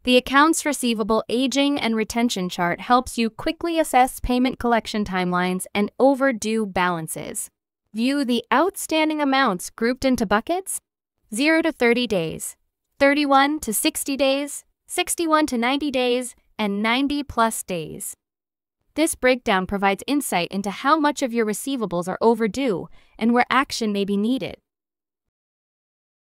The Accounts Receivable Aging and Retention Chart helps you quickly assess payment collection timelines and overdue balances. View the outstanding amounts grouped into buckets: 0 to 30 days, 31 to 60 days, 61 to 90 days, and 90+ days. This breakdown provides insight into how much of your receivables are overdue and where action may be needed.